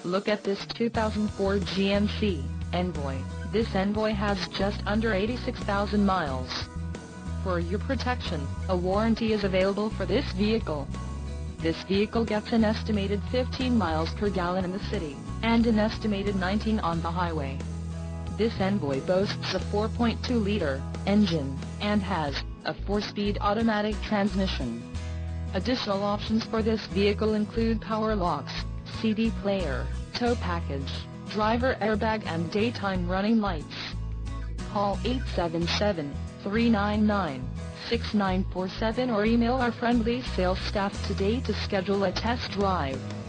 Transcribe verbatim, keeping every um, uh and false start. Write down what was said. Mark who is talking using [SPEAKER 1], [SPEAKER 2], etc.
[SPEAKER 1] Look at this two thousand four G M C Envoy. This Envoy has just under eighty-six thousand miles. For your protection, a warranty is available for this vehicle. This vehicle gets an estimated fifteen miles per gallon in the city, and an estimated nineteen on the highway. This Envoy boasts a four point two liter engine, and has a four-speed automatic transmission. Additional options for this vehicle include power locks, C D player, tow package, driver airbag and daytime running lights. Call eight seven seven, three nine nine, six nine four seven or email our friendly sales staff today to schedule a test drive.